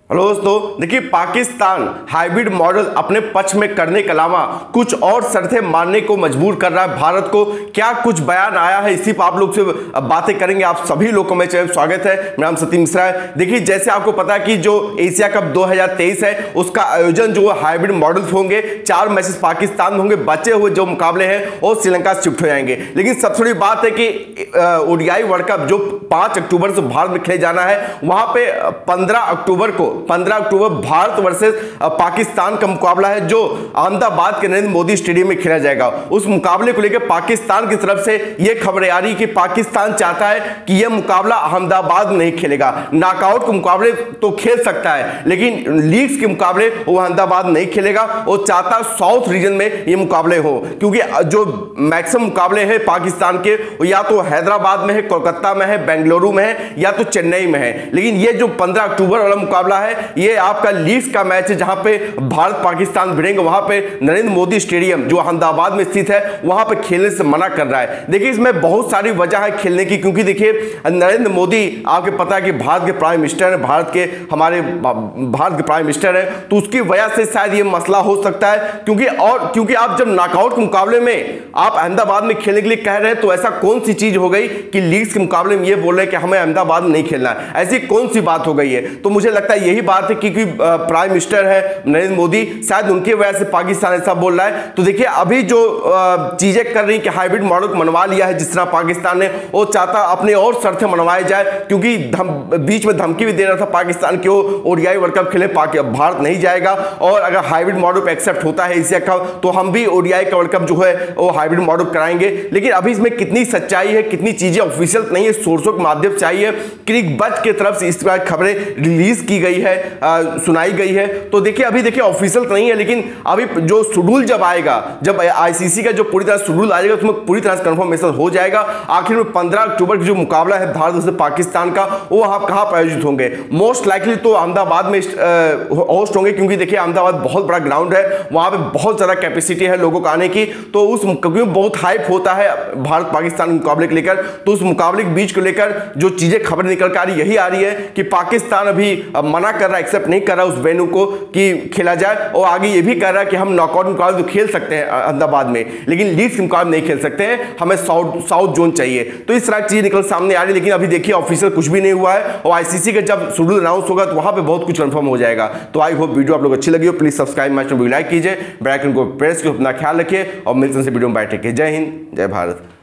Hello दोस्तों, देखिए Pakistan hybrid model अपने पक्ष में करने के अलावा कुछ और शर्तें मानने को मजबूर कर रहा है भारत को। क्या कुछ बयान आया है, इसी पर आप लोग से बातें करेंगे। आप सभी लोगों को मेरे चैनल स्वागत है। मेरा नाम सतीश मिश्रा है। देखिए, जैसे आपको पता है कि जो एशिया कप 2023 है उसका आयोजन जो हाइब्रिड मॉडल होंगे, 4 मैचेस पाकिस्तान में होंगे, बचे हुए जो मुकाबले हैं वो श्रीलंका शिफ्ट हो जाएंगे। लेकिन सबसे बड़ी बात है कि ओडीआई वर्ल्ड कप जो 5 अक्टूबर से भारत में खेले जाना है, वहां पे 15 अक्टूबर भारत वर्सेस पाकिस्तान का मुकाबला है जो अहमदाबाद के नरेंद्र मोदी स्टेडियम में खेला जाएगा। उस मुकाबले को लेकर पाकिस्तान की तरफ से यह खबरें आ रही कि पाकिस्तान चाहता है कि यह मुकाबला अहमदाबाद में नहीं खेलेगा। नॉकआउट के मुकाबले तो खेल सकता है, लेकिन लीग्स के मुकाबले वो अहमदाबाद नहीं खेलेगा। वो चाहता साउथ रीजन में ये मुकाबले हो, क्योंकि जो मैक्सिमम मुकाबले हैं पाकिस्तान के या तो हैदराबाद में है, कोलकाता में है, बेंगलुरु में है या तो चेन्नई में है। लेकिन ये जो 15 अक्टूबर वाला मुकाबला है ये आपका लीग्स का मैच है, जहां पे भारत पाकिस्तान भिड़ेंगे। वहां पे नरेंद्र मोदी स्टेडियम जो अहमदाबाद में स्थित है वहां पे खेलने से मना कर रहा है। देखिए, इसमें बहुत सारी वजह है खेलने की, क्योंकि देखिए नरेंद्र मोदी आपके पता है कि भारत के प्राइम मिनिस्टर है, भारत के प्राइम मिनिस्टर है, तो उसकी वजह से शायद ये मसला हो सकता है। क्योंकि आप जब नॉकआउट के मुकाबले में आप अहमदाबाद में खेलने के लिए कह रहे हैं, तो ऐसा कौन सी चीज हो गई कि लीग्स के मुकाबले में ये बोल रहे हैं कि हमें अहमदाबाद में नहीं खेलना है? ऐसी कौन सी बात हो गई है? तो मुझे लगता है यही बात है, क्योंकि प्राइम मिनिस्टर है नरेंद्र मोदी, शायद उनकी वजह से पाकिस्तान ऐसा बोल रहा है। तो देखिए, अभी जो चीजें कर रही कि हाइब्रिड मॉडल को मनवा लिया है, जिस तरह पाकिस्तान ने, वो चाहता अपने और शर्तें मनवाए जाए, क्योंकि बीच में धमकी भी दे रहा था पाकिस्तान की ओडीआई वर्ल्ड कप खेले भारत नहीं जाएगा, और अगर हाइब्रिड मॉडल पे एक्सेप्ट होता है एशिया का, तो हम भी ओडीआई का वर्ल्ड कप जो है वो हाइब्रिड मॉडल कराएंगे। लेकिन अभी इसमें कितनी सच्चाई है, कितनी चीजें ऑफिशियल नहीं है, सोर्सों के माध्यम से आई है, क्रिक बच की तरफ से इस बार खबरें रिलीज की गई है, सुनाई गई है। तो देखिए, अभी देखिए ऑफिशियल तो नहीं है, लेकिन अभी जो शेड्यूल जब आएगा, जब आईसीसी का जो पूरी तरह शेड्यूल आ जाएगा, उसमें पूरी तरह से कंफर्मेशन हो जाएगा। आखिर में 15 अक्टूबर का जो मुकाबला है भारत से पाकिस्तान का, वो कहां पर आयोजित होंगे? मोस्ट लाइकली तो अहमदाबाद में होस्ट होंगे, क्योंकि देखिए अहमदाबाद बहुत बड़ा ग्राउंड है, वहां पे बहुत ज्यादा कैपेसिटी है लोगों को आने की। तो उस क्योंकि बहुत हाइप होता है भारत पाकिस्तान मुकाबले को लेकर, तो उस मुकाबले के बीच को लेकर जो चीजें खबर निकल कर आ रही, यही आ रही है कि पाकिस्तान अभी मना कर रहा है, एक्सेप्ट नहीं कर रहा उस वेन्यू को कि खेला जाए, और आगे ये भी कह रहा है कि हम नॉकआउट मुकाबले तो खेल सकते हैं अहमदाबाद में, लेकिन लीग्स के मुकाबले नहीं खेल सकते हैं, हमें साउथ जोन चाहिए। तो इस तरह की चीज निकल सामने आ रही है। लेकिन अभी देखिए ऑफिशियल कुछ भी नहीं हुआ है, और आईसीसी का जब शेड्यूल अनाउंस होगा तो वहां पे बहुत कुछ कंफर्म हो जाएगा। तो आई होप वीडियो आप लोग अच्छी लगी हो, प्लीज सब्सक्राइब माय चैनल को लाइक कीजिए, बेल आइकन को प्रेस कर अपना ख्याल रखिए, और मिलते हैं वीडियो में। बाय, टेक केयर, जय हिंद, जय भारत।